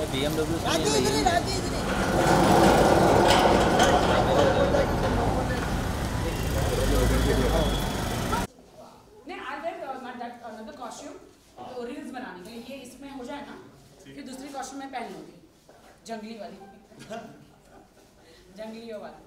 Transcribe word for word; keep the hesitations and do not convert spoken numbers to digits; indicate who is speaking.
Speaker 1: BMW से नहीं
Speaker 2: I wear that another costume तो रील्स बनाने के लिए ये इसमें हो जाए ना, फिर दूसरी कॉस्ट्यूम में पहन लूँगी जंगली वाली जंगलियों वाली।